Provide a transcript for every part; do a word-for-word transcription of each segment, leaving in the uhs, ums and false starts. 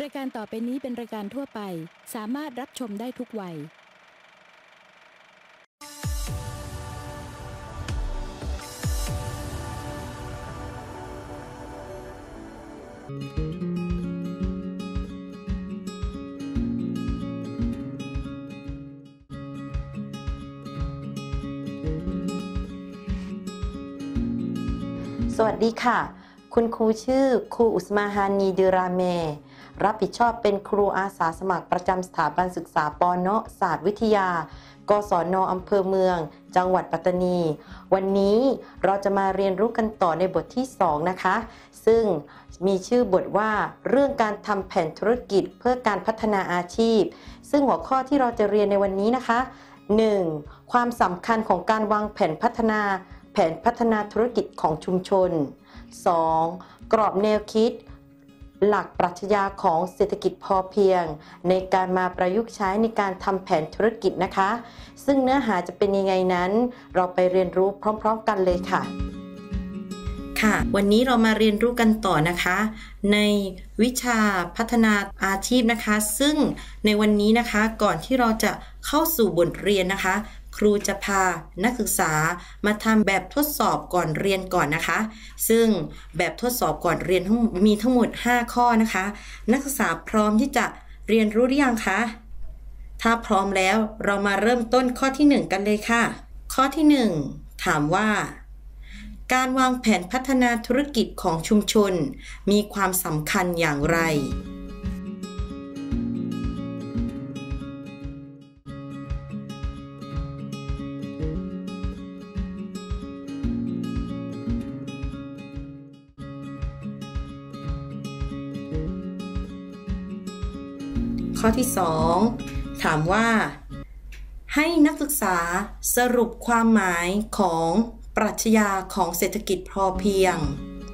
รายการต่อไปนี้เป็นรายการทั่วไปสามารถรับชมได้ทุกวัยสวัสดีค่ะคุณครูชื่อครูอุสมาฮานีดืราเมรับผิดชอบเป็นครูอาสาสมัครประจำสถาบันศึกษาปนศาสตร์วิทยากศน.อำเภอเมืองจังหวัดปัตตานีวันนี้เราจะมาเรียนรู้กันต่อในบทที่สองนะคะซึ่งมีชื่อบทว่าเรื่องการทำแผนธุรกิจเพื่อการพัฒนาอาชีพซึ่งหัวข้อที่เราจะเรียนในวันนี้นะคะ หนึ่ง. ความสำคัญของการวางแผนพัฒนาแผนพัฒนาธุรกิจของชุมชน สอง. กรอบแนวคิดหลักปรัชญาของเศรษฐกิจพอเพียงในการมาประยุกต์ใช้ในการทำแผนธุรกิจนะคะซึ่งเนื้อหาจะเป็นยังไงนั้นเราไปเรียนรู้พร้อมๆกันเลยค่ะค่ะวันนี้เรามาเรียนรู้กันต่อนะคะในวิชาพัฒนาอาชีพนะคะซึ่งในวันนี้นะคะก่อนที่เราจะเข้าสู่บทเรียนนะคะครูจะพานักศึกษามาทำแบบทดสอบก่อนเรียนก่อนนะคะซึ่งแบบทดสอบก่อนเรียนมีทั้งหมดห้าข้อนะคะนักศึกษาพร้อมที่จะเรียนรู้หรือยังคะถ้าพร้อมแล้วเรามาเริ่มต้นข้อที่หนึ่งกันเลยค่ะข้อที่หนึ่งถามว่าการวางแผนพัฒนาธุรกิจของชุมชนมีความสำคัญอย่างไรข้อที่สองถามว่าให้นักศึกษาสรุปความหมายของปรัชญาของเศรษฐกิจพอเพียง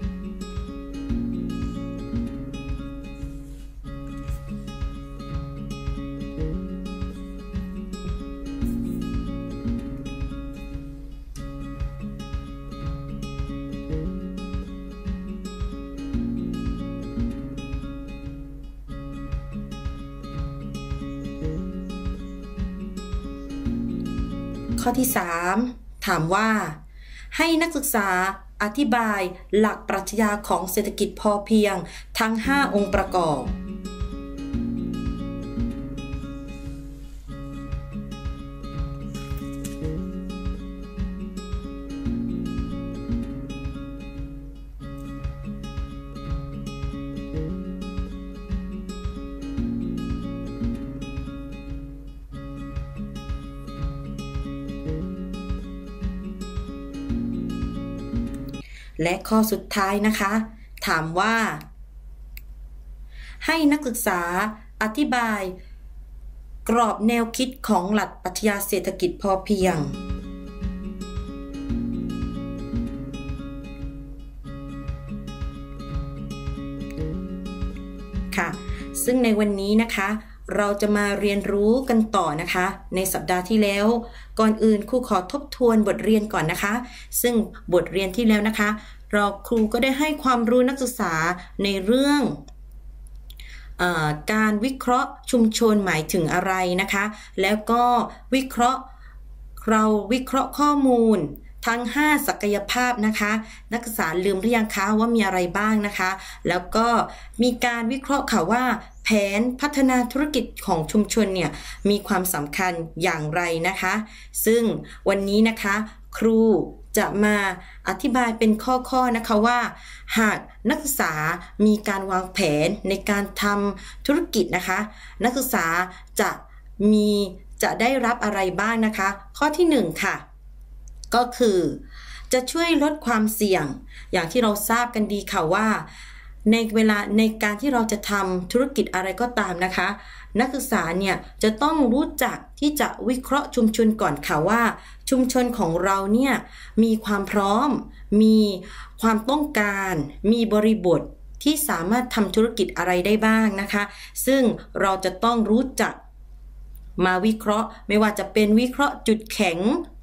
ข้อที่สามถามว่าให้นักศึกษาอธิบายหลักปรัชญาของเศรษฐกิจพอเพียงทั้งห้าองค์ประกอบและข้อสุดท้ายนะคะถามว่าให้นักศึกษาอธิบายกรอบแนวคิดของหลักปรัชญาเศรษฐกิจพอเพียงค่ะซึ่งในวันนี้นะคะเราจะมาเรียนรู้กันต่อนะคะในสัปดาห์ที่แล้วก่อนอื่นครูขอทบทวนบทเรียนก่อนนะคะซึ่งบทเรียนที่แล้วนะคะเราครูก็ได้ให้ความรู้นักศึกษาในเรื่องเอ่อการวิเคราะห์ชุมชนหมายถึงอะไรนะคะแล้วก็วิเคราะห์เราวิเคราะห์ข้อมูลทั้งห้าศักยภาพนะคะนักศึกษาลืมหรือยังคะว่ามีอะไรบ้างนะคะแล้วก็มีการวิเคราะห์ค่ะว่าแผนพัฒนาธุรกิจของชุมชนเนี่ยมีความสำคัญอย่างไรนะคะซึ่งวันนี้นะคะครูจะมาอธิบายเป็นข้อๆนะคะว่าหากนักศึกษามีการวางแผนในการทำธุรกิจนะคะนักศึกษาจะมีจะได้รับอะไรบ้างนะคะข้อที่หนึ่งค่ะก็คือจะช่วยลดความเสี่ยงอย่างที่เราทราบกันดีค่ะว่าในเวลาในการที่เราจะทำธุรกิจอะไรก็ตามนะคะนักศึกษาเนี่ยจะต้องรู้จักที่จะวิเคราะห์ชุมชนก่อนค่ะว่าชุมชนของเราเนี่ยมีความพร้อมมีความต้องการมีบริบทที่สามารถทำธุรกิจอะไรได้บ้างนะคะซึ่งเราจะต้องรู้จักมาวิเคราะห์ไม่ว่าจะเป็นวิเคราะห์จุดแข็ง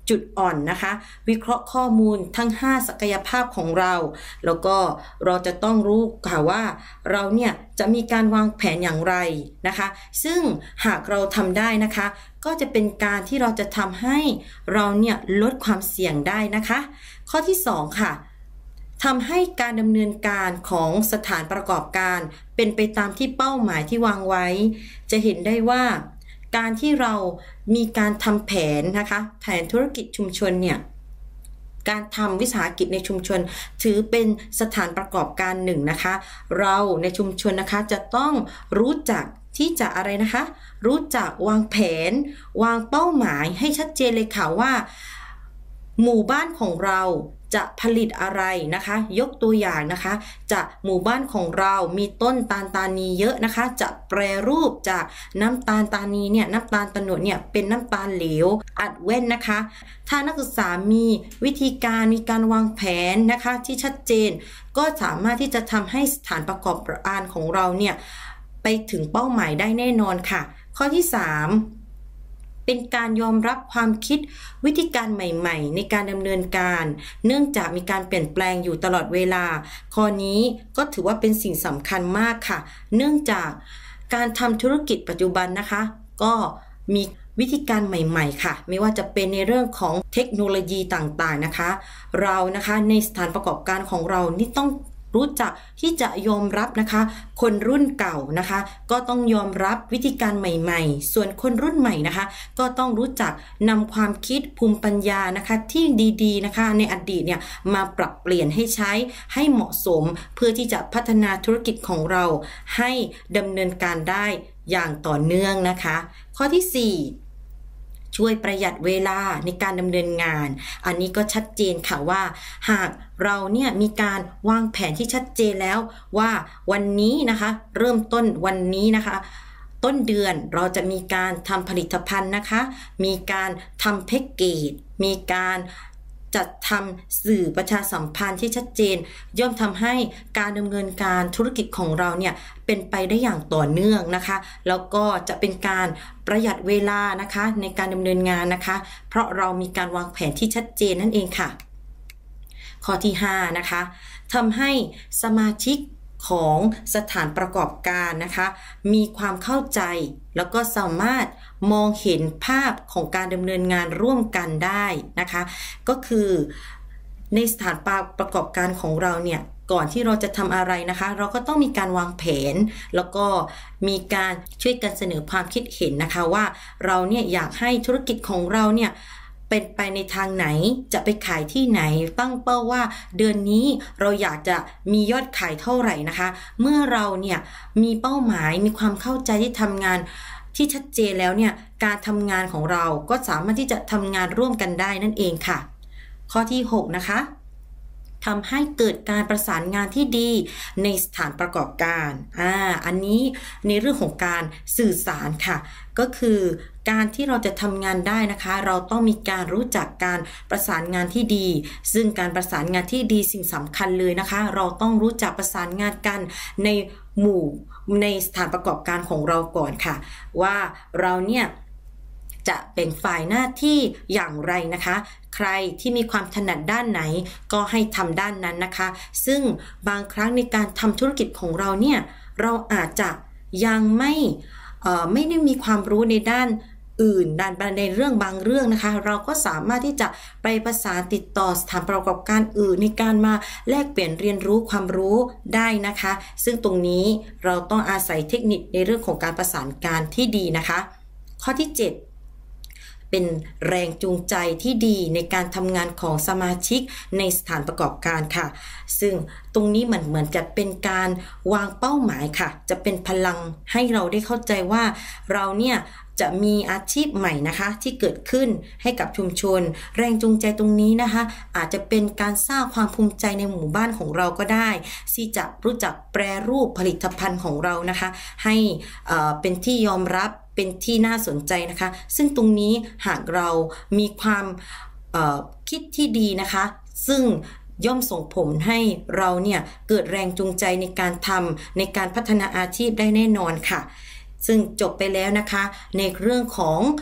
จุดอ่อนนะคะวิเคราะห์ข้อมูลทั้งห้าศักยภาพของเราแล้วก็เราจะต้องรู้ค่ะว่าเราเนี่ยจะมีการวางแผนอย่างไรนะคะซึ่งหากเราทำได้นะคะก็จะเป็นการที่เราจะทำให้เราเนี่ยลดความเสี่ยงได้นะคะข้อที่สองค่ะทำให้การดำเนินการของสถานประกอบการเป็นไปตามที่เป้าหมายที่วางไว้จะเห็นได้ว่าการที่เรามีการทำแผนนะคะแผนธุรกิจชุมชนเนี่ยการทำวิสาหกิจในชุมชนถือเป็นสถานประกอบการหนึ่งนะคะเราในชุมชนนะคะจะต้องรู้จักที่จะอะไรนะคะรู้จักวางแผนวางเป้าหมายให้ชัดเจนเลยค่ะว่าหมู่บ้านของเราจะผลิตอะไรนะคะยกตัวอย่างนะคะจะหมู่บ้านของเรามีต้นตาลตานีเยอะนะคะจะแปรรูปจากน้ำตาลตานีเนี่ยน้ำตาลตะโนดเนี่ยเป็นน้ำตาลเหลวอัดแว่นนะคะถ้านักศึกษามีวิธีการมีการวางแผนนะคะที่ชัดเจนก็สามารถที่จะทำให้สถานประกอบการของเราเนี่ยไปถึงเป้าหมายได้แน่นอนค่ะข้อที่สามเป็นการยอมรับความคิดวิธีการใหม่ๆในการดำเนินการเนื่องจากมีการเปลี่ยนแปลงอยู่ตลอดเวลาข้อนี้ก็ถือว่าเป็นสิ่งสำคัญมากค่ะเนื่องจากการทำธุรกิจปัจจุบันนะคะก็มีวิธีการใหม่ๆค่ะไม่ว่าจะเป็นในเรื่องของเทคโนโลยีต่างๆนะคะเรานะคะในสถานประกอบการของเรานี่ต้องรู้จักที่จะยอมรับนะคะคนรุ่นเก่านะคะก็ต้องยอมรับวิธีการใหม่ๆส่วนคนรุ่นใหม่นะคะก็ต้องรู้จักนำความคิดภูมิปัญญานะคะที่ดีๆนะคะในอดีตเนี่ยมาปรับเปลี่ยนให้ใช้ให้เหมาะสมเพื่อที่จะพัฒนาธุรกิจของเราให้ดำเนินการได้อย่างต่อเนื่องนะคะข้อที่สี่ช่วยประหยัดเวลาในการดำเนินงานอันนี้ก็ชัดเจนค่ะว่าหากเราเนี่ยมีการวางแผนที่ชัดเจนแล้วว่าวันนี้นะคะเริ่มต้นวันนี้นะคะต้นเดือนเราจะมีการทำผลิตภัณฑ์นะคะมีการทำแพ็กเกจมีการจัดทำสื่อประชาสัมพันธ์ที่ชัดเจนย่อมทำให้การดำเนินการธุรกิจของเราเนี่ยเป็นไปได้อย่างต่อเนื่องนะคะแล้วก็จะเป็นการประหยัดเวลานะคะในการดำเนินงานนะคะเพราะเรามีการวางแผนที่ชัดเจนนั่นเองค่ะข้อที่ห้านะคะทำให้สมาชิกของสถานประกอบการนะคะมีความเข้าใจแล้วก็สามารถมองเห็นภาพของการดำเนินงานร่วมกันได้นะคะก็คือในสถานประกอบการของเราเนี่ยก่อนที่เราจะทำอะไรนะคะเราก็ต้องมีการวางแผนแล้วก็มีการช่วยกันเสนอความคิดเห็นนะคะว่าเราเนี่ยอยากให้ธุรกิจของเราเนี่ยเป็นไปในทางไหนจะไปขายที่ไหนตั้งเป้าว่าเดือนนี้เราอยากจะมียอดขายเท่าไหร่นะคะเมื่อเราเนี่ยมีเป้าหมายมีความเข้าใจที่ทำงานที่ชัดเจนแล้วเนี่ยการทำงานของเราก็สามารถที่จะทำงานร่วมกันได้นั่นเองค่ะข้อที่หกนะคะทำให้เกิดการประสานงานที่ดีในสถานประกอบการอ่าอันนี้ในเรื่องของการสื่อสารค่ะก็คือการที่เราจะทำงานได้นะคะเราต้องมีการรู้จักการประสานงานที่ดีซึ่งการประสานงานที่ดีสิ่งสำคัญเลยนะคะเราต้องรู้จักประสานงานกันในหมู่ในสถานประกอบการของเราก่อนค่ะว่าเราเนี่ยจะแบ่งฝ่ายหน้าที่อย่างไรนะคะใครที่มีความถนัดด้านไหนก็ให้ทำด้านนั้นนะคะซึ่งบางครั้งในการทำธุรกิจของเราเนี่ยเราอาจจะยังไม่เอ่อไม่ได้มีความรู้ในด้านอื่นด้านในเรื่องบางเรื่องนะคะเราก็สามารถที่จะไปประสานติดต่อสถานประกอบการอื่นในการมาแลกเปลี่ยนเรียนรู้ความรู้ได้นะคะซึ่งตรงนี้เราต้องอาศัยเทคนิคในเรื่องของการประสานการที่ดีนะคะข้อที่เจ็ดเป็นแรงจูงใจที่ดีในการทำงานของสมาชิกในสถานประกอบการค่ะซึ่งตรงนี้มันเหมือนจะเป็นการวางเป้าหมายค่ะจะเป็นพลังให้เราได้เข้าใจว่าเราเนี่ยจะมีอาชีพใหม่นะคะที่เกิดขึ้นให้กับชุมชนแรงจูงใจตรงนี้นะคะอาจจะเป็นการสร้างความภูมิใจในหมู่บ้านของเราก็ได้ที่จะรู้จักแปรรูปผลิตภัณฑ์ของเรานะคะให้เอ่อเป็นที่ยอมรับเป็นที่น่าสนใจนะคะซึ่งตรงนี้หากเรามีความคิดที่ดีนะคะซึ่งย่อมส่งผลให้เราเนี่ยเกิดแรงจูงใจในการทำในการพัฒนาอาชีพได้แน่นอนค่ะซึ่งจบไปแล้วนะคะในเรื่องของแผ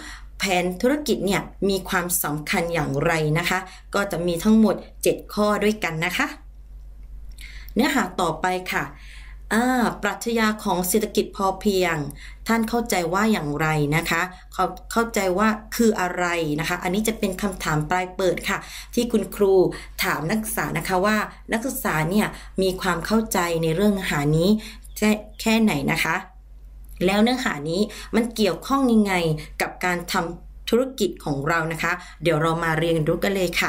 ผนธุรกิจเนี่ยมีความสำคัญอย่างไรนะคะก็จะมีทั้งหมดเจ็ดข้อด้วยกันนะคะเนื้อหาต่อไปค่ะปรัชญาของเศรษฐกิจพอเพียงท่านเข้าใจว่าอย่างไรนะคะเขาเข้าใจว่าคืออะไรนะคะอันนี้จะเป็นคำถามปลายเปิดค่ะที่คุณครูถามนักศึกษานะคะว่านักศึกษาเนี่ยมีความเข้าใจในเรื่องเนื้อหานี้แค่ไหนนะคะแล้วเนื้อหานี้มันเกี่ยวข้องยังไงกับการทำธุรกิจของเรานะคะเดี๋ยวเรามาเรียนรู้กันเลยค่ะ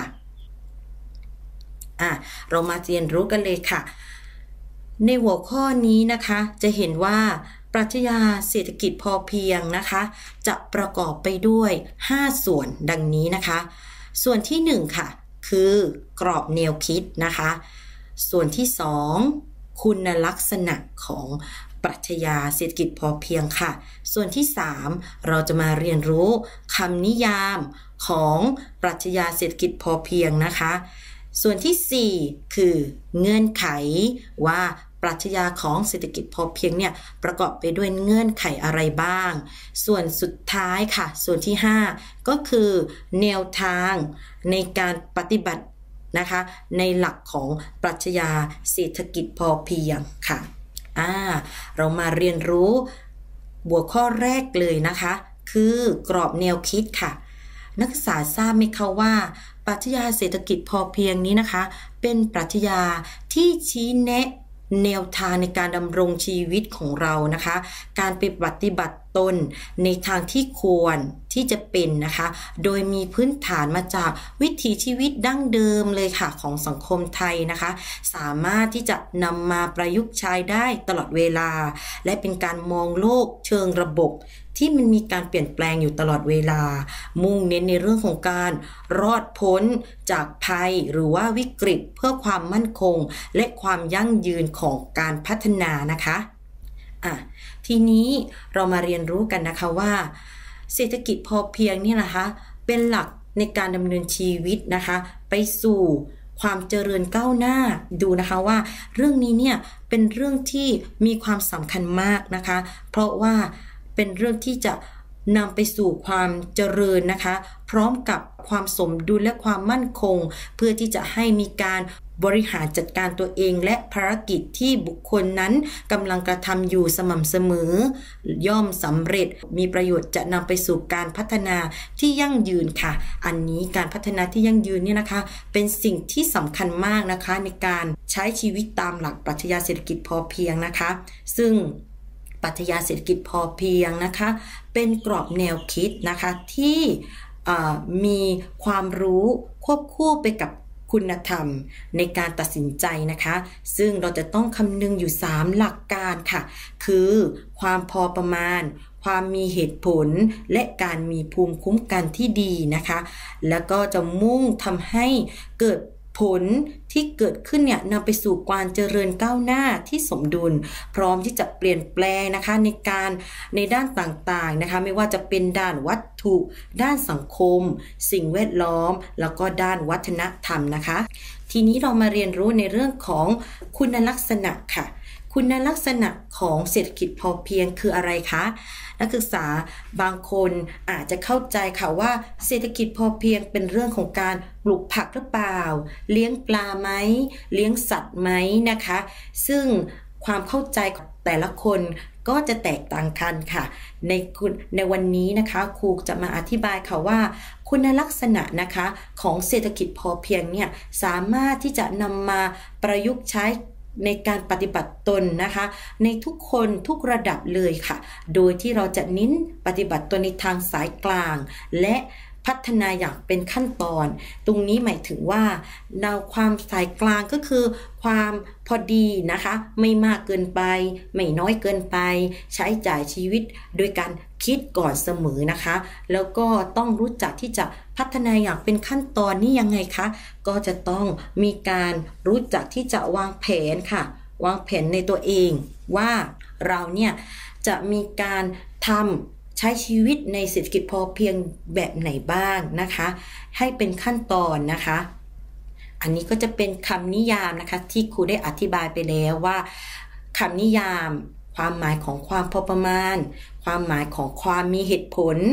อ่ะเรามาเรียนรู้กันเลยค่ะในหัวข้อนี้นะคะจะเห็นว่าปรัชญาเศรษฐกิจพอเพียงนะคะจะประกอบไปด้วยห้าส่วนดังนี้นะคะส่วนที่หนึ่งค่ะคือกรอบแนวคิดนะคะส่วนที่สองคุณลักษณะของปรัชญาเศรษฐกิจพอเพียงค่ะส่วนที่สามเราจะมาเรียนรู้คำนิยามของปรัชญาเศรษฐกิจพอเพียงนะคะส่วนที่สี่คือเงื่อนไขว่าปรัชญาของเศรษฐกิจพอเพียงเนี่ยประกอบไปด้วยเงื่อนไขอะไรบ้างส่วนสุดท้ายค่ะส่วนที่ห้าก็คือแนวทางในการปฏิบัตินะคะในหลักของปรัชญาเศรษฐกิจพอเพียงค่ะอ่าเรามาเรียนรู้หัวข้อแรกเลยนะคะคือกรอบแนวคิดค่ะนักศึกษาทราบไหมคะว่าปรัชญาเศรษฐกิจพอเพียงนี้นะคะเป็นปรัชญาที่ชี้แนะแนวทางในการดำรงชีวิตของเรานะคะการไปปฏิบัติตนในทางที่ควรที่จะเป็นนะคะโดยมีพื้นฐานมาจากวิถีชีวิตดั้งเดิมเลยค่ะของสังคมไทยนะคะสามารถที่จะนำมาประยุกต์ใช้ได้ตลอดเวลาและเป็นการมองโลกเชิงระบบที่มันมีการเปลี่ยนแปลงอยู่ตลอดเวลามุ่งเน้นในเรื่องของการรอดพ้นจากภัยหรือว่าวิกฤตเพื่อความมั่นคงและความยั่งยืนของการพัฒนานะคะอ่ะทีนี้เรามาเรียนรู้กันนะคะว่าเศรษฐกิจพอเพียงนี่นะคะเป็นหลักในการดำเนินชีวิตนะคะไปสู่ความเจริญก้าวหน้าดูนะคะว่าเรื่องนี้เนี่ยเป็นเรื่องที่มีความสำคัญมากนะคะเพราะว่าเป็นเรื่องที่จะนำไปสู่ความเจริญนะคะพร้อมกับความสมดุลและความมั่นคงเพื่อที่จะให้มีการบริหารจัดการตัวเองและภารกิจที่บุคคลนั้นกำลังกระทำอยู่สม่ำเสมอย่อมสำเร็จมีประโยชน์จะนำไปสู่การพัฒนาที่ยั่งยืนค่ะอันนี้การพัฒนาที่ยั่งยืนเนี่ยนะคะเป็นสิ่งที่สำคัญมากนะคะในการใช้ชีวิตตามหลักปรัชญาเศรษฐกิจพอเพียงนะคะซึ่งปรัชญาเศรษฐกิจพอเพียงนะคะเป็นกรอบแนวคิดนะคะที่มีความรู้ควบคู่ไปกับคุณธรรมในการตัดสินใจนะคะซึ่งเราจะต้องคำนึงอยู่สามหลักการค่ะคือความพอประมาณความมีเหตุผลและการมีภูมิคุ้มกันที่ดีนะคะแล้วก็จะมุ่งทำให้เกิดผลที่เกิดขึ้นเนี่ยนำไปสู่ความเจริญก้าวหน้าที่สมดุลพร้อมที่จะเปลี่ยนแปลงนะคะในการในด้านต่างๆนะคะไม่ว่าจะเป็นด้านวัตถุด้านสังคมสิ่งแวดล้อมแล้วก็ด้านวัฒนธรรมนะคะทีนี้เรามาเรียนรู้ในเรื่องของคุณลักษณะค่ะคุณลักษณะของเศรษฐกิจพอเพียงคืออะไรคะนักศึกษาบางคนอาจจะเข้าใจค่ะว่าเศรษฐกิจพอเพียงเป็นเรื่องของการปลูกผักหรือเปล่าเลี้ยงปลาไหมเลี้ยงสัตว์ไหมนะคะซึ่งความเข้าใจของแต่ละคนก็จะแตกต่างกันค่ะในในวันนี้นะคะครูจะมาอธิบายค่ะว่าคุณลักษณะนะคะของเศรษฐกิจพอเพียงเนี่ยสามารถที่จะนำมาประยุกต์ใช้ในการปฏิบัติตนนะคะในทุกคนทุกระดับเลยค่ะโดยที่เราจะเน้นปฏิบัติตนในทางสายกลางและพัฒนาอย่างเป็นขั้นตอนตรงนี้หมายถึงว่าแนวความสายกลางก็คือความพอดีนะคะไม่มากเกินไปไม่น้อยเกินไปใช้จ่ายชีวิตโดยการคิดก่อนเสมอนะคะแล้วก็ต้องรู้จักที่จะพัฒนาอย่างเป็นขั้นตอนนี้ยังไงคะก็จะต้องมีการรู้จักที่จะวางแผนค่ะวางแผนในตัวเองว่าเราเนี่ยจะมีการทำใช้ชีวิตในเศรษฐกิจพอเพียงแบบไหนบ้างนะคะให้เป็นขั้นตอนนะคะอันนี้ก็จะเป็นคำนิยามนะคะที่ครูได้อธิบายไปแล้วว่าคำนิยามความหมายของความพอประมาณความหมายของความมีเหตุผล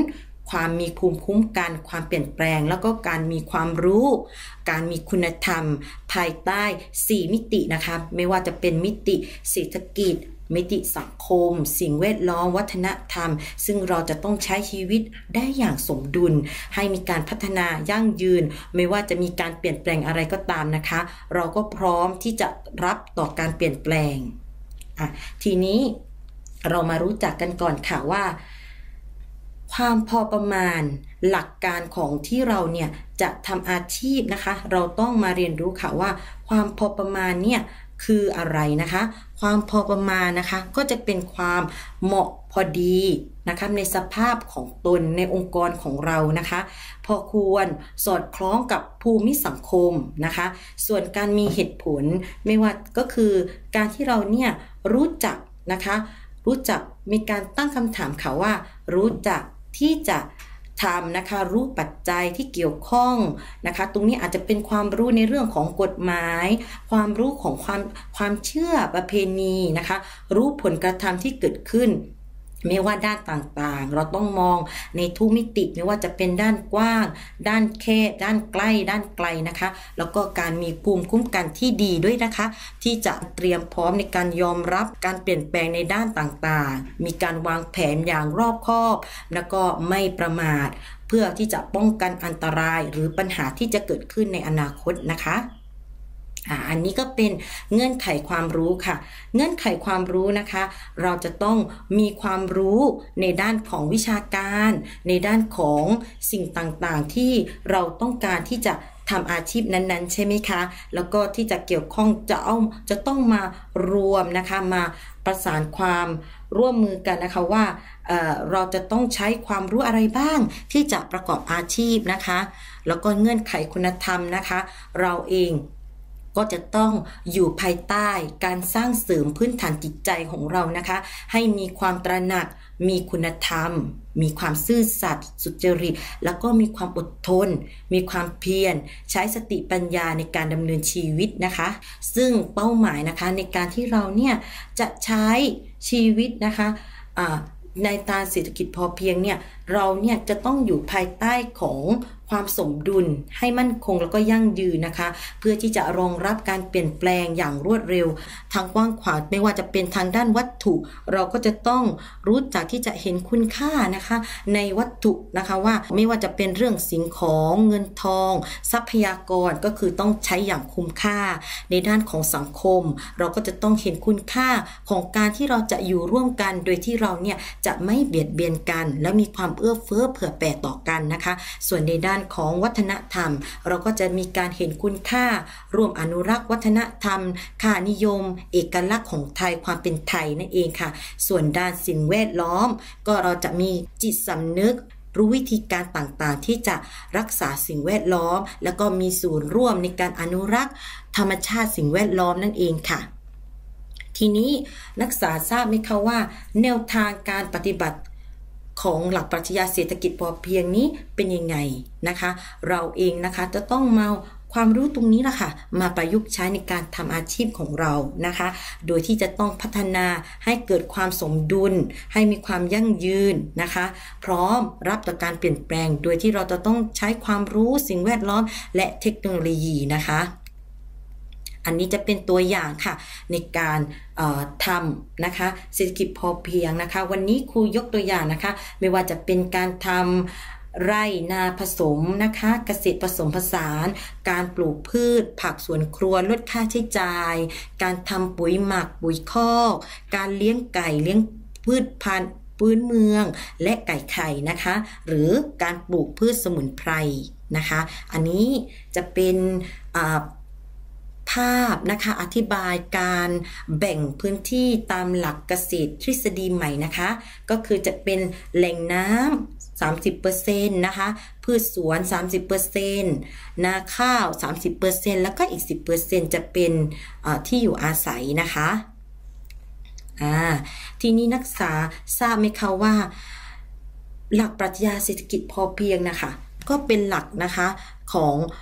ความมีภูมิคุ้มกันความเปลี่ยนแปลงแล้วก็การมีความรู้การมีคุณธรรมภายใต้สี่มิตินะคะไม่ว่าจะเป็นมิติเศรษฐกิจมิติสังคมสิ่งแวดล้อมวัฒนธรรมซึ่งเราจะต้องใช้ชีวิตได้อย่างสมดุลให้มีการพัฒนายั่งยืนไม่ว่าจะมีการเปลี่ยนแปลงอะไรก็ตามนะคะเราก็พร้อมที่จะรับต่อการเปลี่ยนแปลงอ่ะทีนี้เรามารู้จักกันก่อนค่ะว่าความพอประมาณหลักการของที่เราเนี่ยจะทำอาชีพนะคะเราต้องมาเรียนรู้ค่ะว่าความพอประมาณเนี่ยคืออะไรนะคะความพอประมาณนะคะก็จะเป็นความเหมาะพอดีนะคะในสภาพของตนในองค์กรของเรานะคะพอควรสอดคล้องกับภูมิสังคมนะคะส่วนการมีเหตุผลไม่ว่าก็คือการที่เราเนี่ยรู้จักนะคะรู้จักมีการตั้งคำถามค่ะว่ารู้จักที่จะทำนะคะรู้ปัจจัยที่เกี่ยวข้องนะคะตรงนี้อาจจะเป็นความรู้ในเรื่องของกฎหมายความรู้ของความความเชื่อประเพณีนะคะรู้ผลกระทำที่เกิดขึ้นไม่ว่าด้านต่างๆเราต้องมองในทุกมิติไม่ว่าจะเป็นด้านกว้างด้านแคบด้านใกล้ด้านไกลนะคะแล้วก็การมีภูมิคุ้มกันที่ดีด้วยนะคะที่จะเตรียมพร้อมในการยอมรับการเปลี่ยนแปลงในด้านต่างๆมีการวางแผนอย่างรอบคอบแล้วก็ไม่ประมาทเพื่อที่จะป้องกันอันตรายหรือปัญหาที่จะเกิดขึ้นในอนาคตนะคะอันนี้ก็เป็นเงื่อนไขความรู้ค่ะเงื่อนไขความรู้นะคะเราจะต้องมีความรู้ในด้านของวิชาการในด้านของสิ่งต่างๆที่เราต้องการที่จะทำอาชีพนั้นๆใช่ไหมคะแล้วก็ที่จะเกี่ยวข้องจะเอาจะต้องมารวมนะคะมาประสานความร่วมมือกันนะคะว่า เอ่อ เราจะต้องใช้ความรู้อะไรบ้างที่จะประกอบอาชีพนะคะแล้วก็เงื่อนไขคุณธรรมนะคะเราเองก็จะต้องอยู่ภายใต้การสร้างเสริมพื้นฐานจิตใจของเรานะคะให้มีความตระหนักมีคุณธรรมมีความซื่อสัตย์สุจริตแล้วก็มีความอดทนมีความเพียรใช้สติปัญญาในการดำเนินชีวิตนะคะซึ่งเป้าหมายนะคะในการที่เราเนี่ยจะใช้ชีวิตนะคะอ่าในตามเศรษฐกิจพอเพียงเนี่ยเราเนี่ยจะต้องอยู่ภายใต้ของความสมดุลให้มั่นคงแล้วก็ยั่งยืนนะคะเพื่อที่จะรองรับการเปลี่ยนแปลงอย่างรวดเร็วทางกว้างขวางไม่ว่าจะเป็นทางด้านวัตถุเราก็จะต้องรู้จักที่จะเห็นคุณค่านะคะในวัตถุนะคะว่าไม่ว่าจะเป็นเรื่องสิ่งของเงินทองทรัพยากรก็คือต้องใช้อย่างคุ้มค่าในด้านของสังคมเราก็จะต้องเห็นคุณค่าของการที่เราจะอยู่ร่วมกันโดยที่เราเนี่ยจะไม่เบียดเบียนกันและมีความเอื้อเฟื้อเผื่อแผ่ต่อกันนะคะส่วนในด้านของวัฒนธรรมเราก็จะมีการเห็นคุณค่าร่วมอนุรักษ์วัฒนธรรมค่านิยมเอกลักษณ์ของไทยความเป็นไทยนั่นเองค่ะส่วนด้านสิ่งแวดล้อมก็เราจะมีจิตสำนึกรู้วิธีการต่างๆที่จะรักษาสิ่งแวดล้อมแล้วก็มีส่วนร่วมในการอนุรักษ์ธรรมชาติสิ่งแวดล้อมนั่นเองค่ะทีนี้นักศึกษาทราบไหมคะว่าแนวทางการปฏิบัติของหลักปรัชญาเศรษฐกิจพอเพียงนี้เป็นยังไงนะคะเราเองนะคะจะต้องมาความรู้ตรงนี้ล่ะค่ะมาประยุกต์ใช้ในการทำอาชีพของเรานะคะโดยที่จะต้องพัฒนาให้เกิดความสมดุลให้มีความยั่งยืนนะคะพร้อมรับต่อการเปลี่ยนแปลงโดยที่เราจะต้องใช้ความรู้สิ่งแวดล้อมและเทคโนโลยีนะคะอันนี้จะเป็นตัวอย่างค่ะในการทำนะคะเศรษฐกิจพอเพียงนะคะวันนี้ครูยกตัวอย่างนะคะไม่ว่าจะเป็นการทำไร่นาผสมนะคะเกษตรผสมผสานการปลูกพืชผักสวนครัวลดค่าใช้จ่ายการทำปุ๋ยหมักปุ๋ยคอกการเลี้ยงไก่เลี้ยงพืชพันธุ์พื้นเมืองและไก่ไข่นะคะหรือการปลูกพืชสมุนไพรนะคะอันนี้จะเป็นภาพนะคะอธิบายการแบ่งพื้นที่ตามหลักเกษตรทฤษฎีใหม่นะคะก็คือจะเป็นแหล่งน้ำ สามสิบเปอร์เซ็นต์ นะคะพืชสวน สามสิบเปอร์เซ็นต์ นาข้าว สามสิบเปอร์เซ็นต์ แล้วก็อีก สิบเปอร์เซ็นต์ จะเป็นที่อยู่อาศัยนะคะอ่าทีนี้นักศึกษาทราบไหมคะว่าหลักปรัชญาเศรษฐกิจพอเพียงนะคะก็เป็นหลักนะคะของ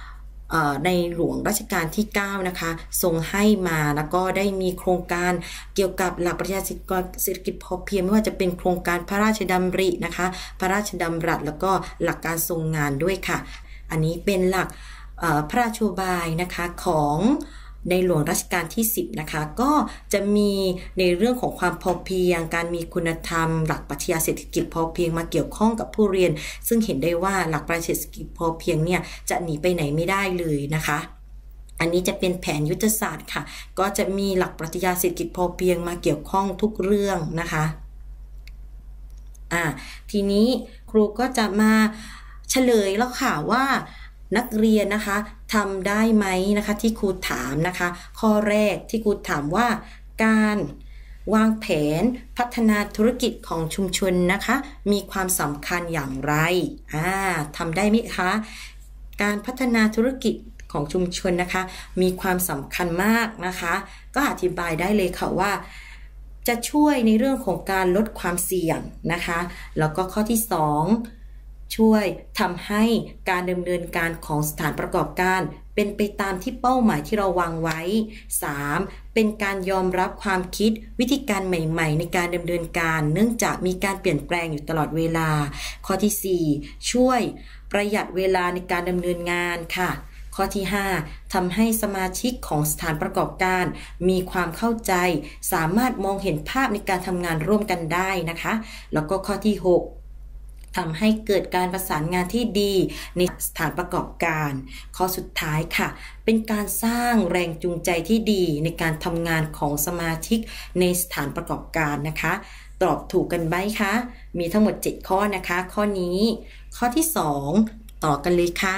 ในหลวงรัชกาลที่เก้านะคะทรงให้มาแล้วก็ได้มีโครงการเกี่ยวกับหลักปรัชญาเศรษฐกิจพอเพียงไม่ว่าจะเป็นโครงการพระราชดำรินะคะพระราชดำรัสแล้วก็หลักการทรงงานด้วยค่ะอันนี้เป็นหลักพระราชโยบายนะคะของในหลวงรัชกาลที่สิบนะคะก็จะมีในเรื่องของความพอเพียงการมีคุณธรรมหลักปรัชญาเศรษฐกิจพอเพียงมาเกี่ยวข้องกับผู้เรียนซึ่งเห็นได้ว่าหลักปรัชญาเศรษฐกิจพอเพียงเนี่ยจะหนีไปไหนไม่ได้เลยนะคะอันนี้จะเป็นแผนยุทธศาสตร์ค่ะก็จะมีหลักปรัชญาเศรษฐกิจพอเพียงมาเกี่ยวข้องทุกเรื่องนะคะอ่าทีนี้ครูก็จะมาเฉลยแล้วค่ะว่านักเรียนนะคะทำได้ไหมนะคะที่ครูถามนะคะข้อแรกที่ครูถามว่าการวางแผนพัฒนาธุรกิจของชุมชนนะคะมีความสำคัญอย่างไรอ่าทำได้ไหมคะการพัฒนาธุรกิจของชุมชนนะคะมีความสำคัญมากนะคะก็อธิบายได้เลยค่ะว่าจะช่วยในเรื่องของการลดความเสี่ยงนะคะแล้วก็ข้อที่สองช่วยทำให้การดำเนินการของสถานประกอบการเป็นไปตามที่เป้าหมายที่เราวางไว้ สาม เป็นการยอมรับความคิดวิธีการใหม่ๆในการดำเนินการเนื่องจากมีการเปลี่ยนแปลงอยู่ตลอดเวลาข้อที่สี่ ช่วยประหยัดเวลาในการดำเนินงานค่ะข้อที่ห้าทำให้สมาชิกของสถานประกอบการมีความเข้าใจสามารถมองเห็นภาพในการทำงานร่วมกันได้นะคะแล้วก็ข้อที่หกทำให้เกิดการประสานงานที่ดีในสถานประกอบการข้อสุดท้ายค่ะเป็นการสร้างแรงจูงใจที่ดีในการทำงานของสมาชิกในสถานประกอบการนะคะตอบถูกกันไหมคะมีทั้งหมดเจ็ดข้อนะคะข้อนี้ข้อที่สองต่อกันเลยค่ะ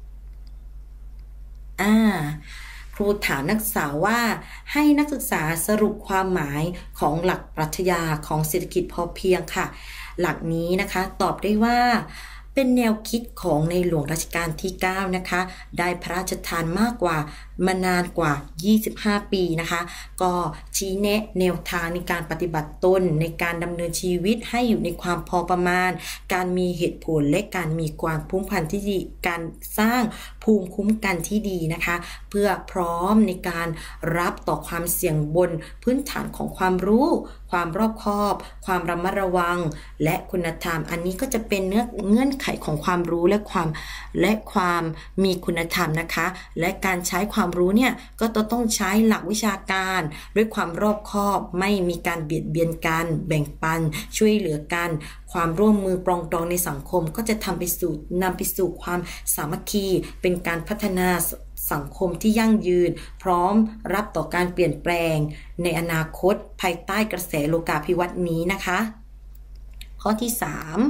อ่าครูถามนักศึกษาว่าให้นักศึกษาสรุปความหมายของหลักปรัชญาของเศรษฐกิจพอเพียงค่ะหลักนี้นะคะตอบได้ว่าเป็นแนวคิดของในหลวงรัชกาลที่เก้านะคะได้พระราชทานมากกว่ามานานกว่ายี่สิบห้าปีนะคะก็ชี้แนะแนวทางในการปฏิบัติตนในการดำเนินชีวิตให้อยู่ในความพอประมาณการมีเหตุผลและการมีความภูมิพันธ์ที่ดีการสร้างภูมิคุ้มกันที่ดีนะคะเพื่อพร้อมในการรับต่อความเสี่ยงบนพื้นฐานของความรู้ความรอบคอบความระมัดระวังและคุณธรรมอันนี้ก็จะเป็นเนื้อเงื่อนไขของความรู้และความและความมีคุณธรรมนะคะและการใช้ความรู้เนี่ยก็ต้องใช้หลักวิชาการด้วยความรอบคอบไม่มีการเบียดเบียนกันแบ่งปันช่วยเหลือกันความร่วมมือปรองดองในสังคมก็จะทำไปสู่นำไปสู่ความสามัคคีเป็นการพัฒนาสังคมที่ยั่งยืนพร้อมรับต่อการเปลี่ยนแปลงในอนาคตภายใต้กระแสโลกาภิวัตน์นี้นะคะข้อที่สาม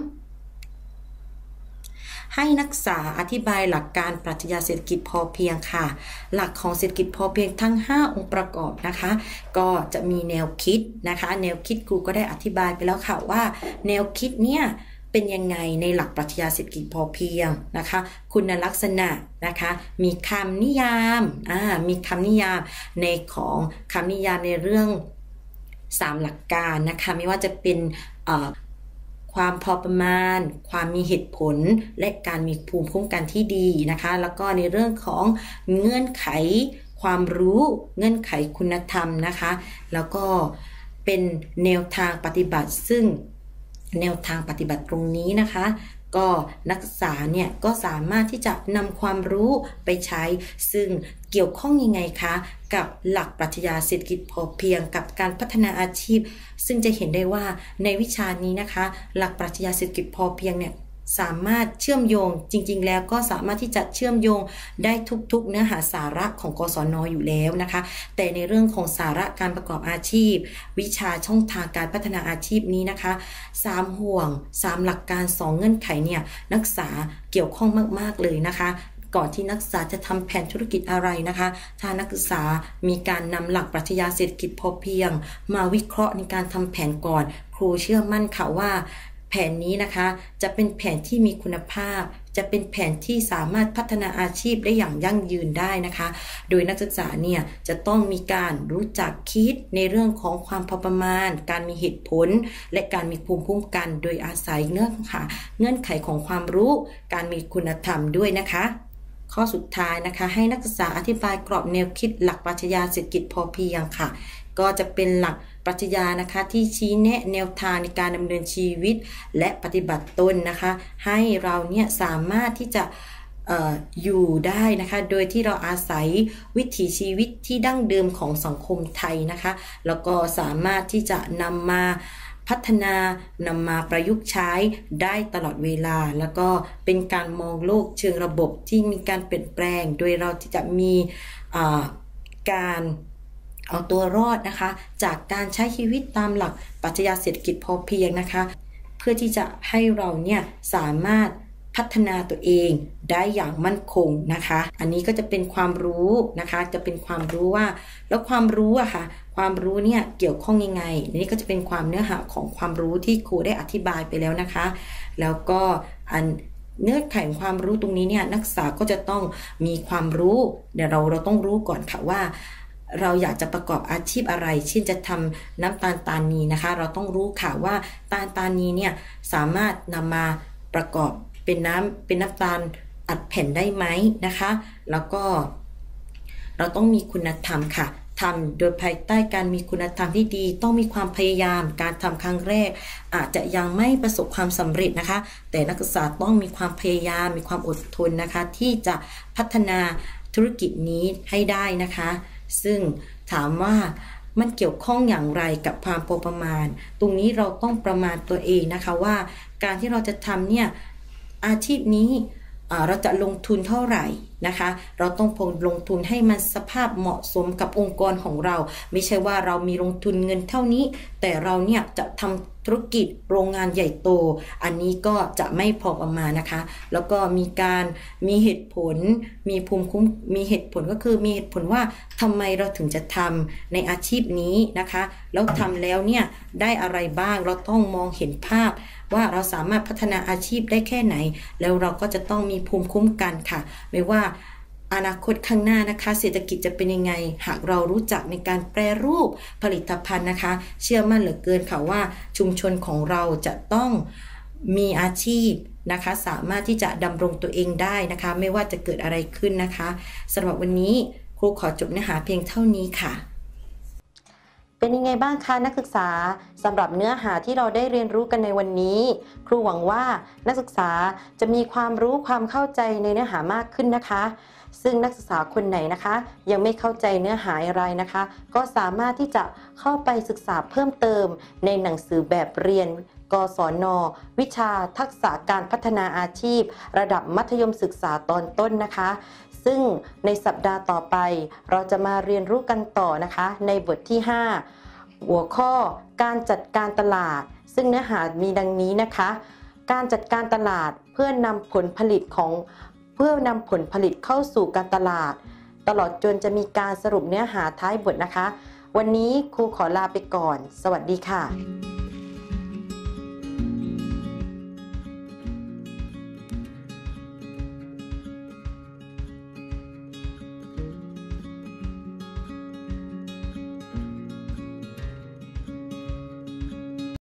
ให้นักศึกษาอธิบายหลักการปรัชญาเศรษฐกิจพอเพียงค่ะหลักของเศรษฐกิจพอเพียงทั้งห้าองค์ประกอบนะคะก็จะมีแนวคิดนะคะแนวคิดครูก็ได้อธิบายไปแล้วค่ะว่าแนวคิดเนี่ยเป็นยังไงในหลักปรัชญาเศรษฐกิจพอเพียงนะคะคุณลักษณะนะคะมีคำนิยามอ่ามีคำนิยามในของคำนิยามในเรื่องสามหลักการนะคะไม่ว่าจะเป็นเอ่อความพอประมาณความมีเหตุผลและการมีภูมิคุ้มกันที่ดีนะคะแล้วก็ในเรื่องของเงื่อนไขความรู้เงื่อนไขคุณธรรมนะคะแล้วก็เป็นแนวทางปฏิบัติซึ่งแนวทางปฏิบัติตรงนี้นะคะก็นักศึกษาเนี่ยก็สามารถที่จะนำความรู้ไปใช้ซึ่งเกี่ยวข้องยังไงคะกับหลักปรัชญาเศรษฐกิจพอเพียงกับการพัฒนาอาชีพซึ่งจะเห็นได้ว่าในวิชานี้นะคะหลักปรัชญาเศรษฐกิจพอเพียงเนี่ยสามารถเชื่อมโยงจริงๆแล้วก็สามารถที่จะเชื่อมโยงได้ทุกๆเนื้อหาสาระของกศน.อยู่แล้วนะคะแต่ในเรื่องของสาระการประกอบอาชีพวิชาช่องทางการพัฒนาอาชีพนี้นะคะสามห่วงสามหลักการสองเงื่อนไขเนี่ยนักศึกษาเกี่ยวข้องมากๆเลยนะคะก่อนที่นักศึกษาจะทำแผนธุรกิจอะไรนะคะถ้านักศึกษามีการนำหลักปรัชญาเศรษฐกิจพอเพียงมาวิเคราะห์ในการทำแผนก่อนครูเชื่อมั่นค่ะว่าแผนนี้นะคะจะเป็นแผนที่มีคุณภาพจะเป็นแผนที่สามารถพัฒนาอาชีพได้อย่างยั่งยืนได้นะคะโดยนักศึกษาเนี่ยจะต้องมีการรู้จักคิดในเรื่องของความพอประมาณการมีเหตุผลและการมีภูมิคุ้มกันโดยอาศัยเงื่อนไขเงื่อนไขของความรู้การมีคุณธรรมด้วยนะคะข้อสุดท้ายนะคะให้นักศึกษาอธิบายกรอบแนวคิดหลักปรัชญาเศรษฐกิจพอเพียงค่ะก็จะเป็นหลักปรัชญานะคะที่ชี้แนะแนวทางในการดำเนินชีวิตและปฏิบัติตนนะคะให้เราเนี่ยสามารถที่จะเอ่ออยู่ได้นะคะโดยที่เราอาศัยวิถีชีวิตที่ดั้งเดิมของสังคมไทยนะคะแล้วก็สามารถที่จะนำมาพัฒนานำมาประยุกต์ใช้ได้ตลอดเวลาแล้วก็เป็นการมองโลกเชิงระบบที่มีการเปลี่ยนแปลงโดยเราที่จะมีการเอาตัวรอดนะคะจากการใช้ชีวิตตามหลักปรัชญาเศรษฐกิจพอเพียงนะคะเพื่อที่จะให้เราเนี่ยสามารถพัฒนาตัวเองได้อย่างมั่นคงนะคะอันนี้ก็จะเป็นความรู้นะคะจะเป็นความรู้ว่าแล้วความรู้อะค่ะความรู้เนี่ยเกี่ยวข้องยังไงนี่ก็จะเป็นความเนื้อหาของความรู้ที่ครูได้อธิบายไปแล้วนะคะแล้วก็อันเนื้อไขของความรู้ตรงนี้เนี่ยนักศึกษาก็จะต้องมีความรู้เดี๋ยวเราเราต้องรู้ก่อนค่ะว่าเราอยากจะประกอบอาชีพอะไรเช่นจะทำน้ำตาลตานีนะคะเราต้องรู้ค่ะว่าตาลตานีเนี่ยสามารถนำมาประกอบเป็นน้ำเป็นน้ำตาลอัดแผ่นได้ไหมนะคะแล้วก็เราต้องมีคุณธรรมค่ะทำโดยภายใต้การมีคุณธรรมที่ดีต้องมีความพยายามการทำครั้งแรกอาจจะยังไม่ประสบความสำเร็จนะคะแต่นักศึกษาต้องมีความพยายามมีความอดทนนะคะที่จะพัฒนาธุรกิจนี้ให้ได้นะคะซึ่งถามว่ามันเกี่ยวข้องอย่างไรกับความพอประมาณตรงนี้เราต้องประมาณตัวเองนะคะว่าการที่เราจะทำเนี่ยอาชีพนี้เราจะลงทุนเท่าไหร่นะคะเราต้องลงทุนให้มันสภาพเหมาะสมกับองค์กรของเราไม่ใช่ว่าเรามีลงทุนเงินเท่านี้แต่เราเนี่ยจะทำธุรกิจโรงงานใหญ่โตอันนี้ก็จะไม่พอประมาณนะคะแล้วก็มีการมีเหตุผลมีภูมิคุ้มมีเหตุผลก็คือมีเหตุผลว่าทำไมเราถึงจะทำในอาชีพนี้นะคะแล้วทำแล้วเนี่ยได้อะไรบ้างเราต้องมองเห็นภาพว่าเราสามารถพัฒนาอาชีพได้แค่ไหนแล้วเราก็จะต้องมีภูมิคุ้มกันค่ะไม่ว่าอนาคตข้างหน้านะคะเศรษฐกิจจะเป็นยังไงหากเรารู้จักในการแปรรูปผลิตภัณฑ์นะคะเชื่อมั่นเหลือเกินค่ะว่าชุมชนของเราจะต้องมีอาชีพนะคะสามารถที่จะดำรงตัวเองได้นะคะไม่ว่าจะเกิดอะไรขึ้นนะคะสำหรับวันนี้ครูขอจบเนื้อหาเพียงเท่านี้ค่ะเป็นยังไงบ้างคะนักศึกษาสำหรับเนื้อหาที่เราได้เรียนรู้กันในวันนี้ครูหวังว่านักศึกษาจะมีความรู้ความเข้าใจในเนื้อหามากขึ้นนะคะซึ่งนักศึกษาคนไหนนะคะยังไม่เข้าใจเนื้อหาอะไรนะคะก็สามารถที่จะเข้าไปศึกษาเพิ่มเติมในหนังสือแบบเรียนกศน.วิชาทักษะการพัฒนาอาชีพระดับมัธยมศึกษาตอนต้นนะคะซึ่งในสัปดาห์ต่อไปเราจะมาเรียนรู้กันต่อนะคะในบทที่ห้าหัวข้อการจัดการตลาดซึ่งเนื้อหามีดังนี้นะคะการจัดการตลาดเพื่อนำผลผลิตของเพื่อนำผลผลิตเข้าสู่การตลาดตลอดจนจะมีการสรุปเนื้อหาท้ายบทนะคะวันนี้ครูขอลาไปก่อนสวัสดีค่ะ